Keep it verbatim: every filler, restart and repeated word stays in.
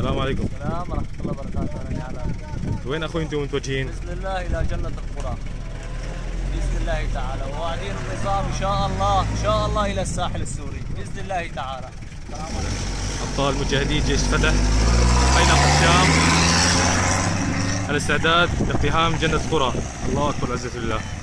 السلام عليكم. السلام ورحمة الله وبركاته. أهلا على وين اخوي انتم متوجهين؟ بإذن الله إلى جنة القرى بإذن الله تعالى، وواعدين النظام إن شاء الله إن شاء الله إلى الساحل السوري بإذن الله تعالى. السلام عليكم. ابطال مجاهدي جيش فتح بين الشام الاستعداد لاقتحام جنة القرى. الله اكبر، عزة الله.